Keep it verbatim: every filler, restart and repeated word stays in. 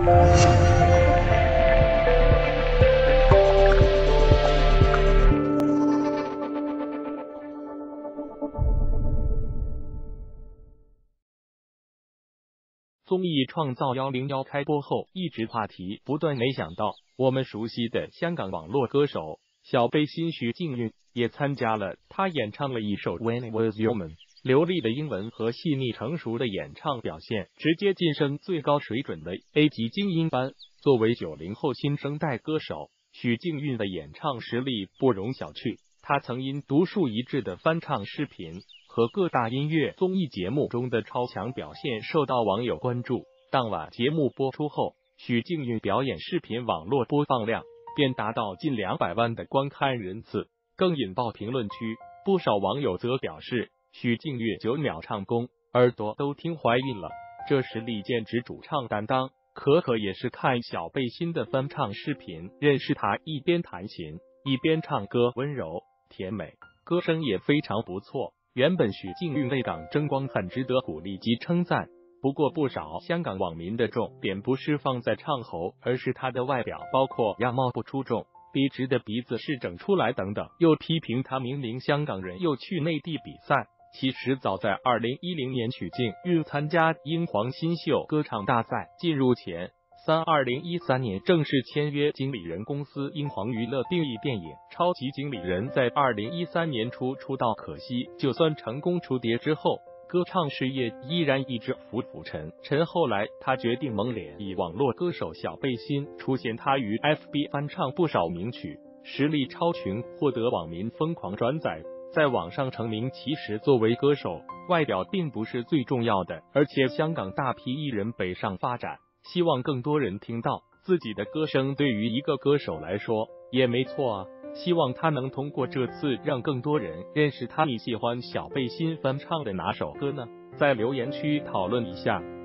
综艺创造一零一开播后，一直话题不断，没想到我们熟悉的香港网络歌手小背心徐静韵也参加了，她演唱了一首 When It Was Your Man， 流利的英文和细腻成熟的演唱表现，直接晋升最高水准的 A 级精英班。作为九零后新生代歌手，许静韵的演唱实力不容小觑，她曾因独树一帜的翻唱视频和各大音乐综艺节目中的超强表现受到网友关注。当晚节目播出后，许静韵表演视频网络播放量便达到近两百万的观看人次，更引爆评论区。不少网友则表示，许静韵九秒唱功，耳朵都听怀孕了，这实力简直主唱担当。可可也是看小背心的翻唱视频认识她，一边弹琴一边唱歌，温柔甜美，歌声也非常不错。原本许静韵为港争光很值得鼓励及称赞，不过不少香港网民的重点不是放在唱喉，而是她的外表，包括样貌不出众、笔直的鼻子是整出来等等，又批评她明明香港人又去内地比赛。其实早在二零一零年，许静韵参加英皇新秀歌唱大赛进入前三，二零一三年正式签约经理人公司英皇娱乐，定义电影《超级经理人》在二零一三年初出道，可惜就算成功出碟之后，歌唱事业依然一直浮浮沉沉。后来他决定蒙脸，以网络歌手小背心出现，他于 F B 翻唱不少名曲，实力超群，获得网民疯狂转载，在网上成名。其实作为歌手，外表并不是最重要的，而且香港大批艺人北上发展，希望更多人听到自己的歌声，对于一个歌手来说也没错啊。希望他能通过这次让更多人认识他。你喜欢小背心翻唱的哪首歌呢？在留言区讨论一下。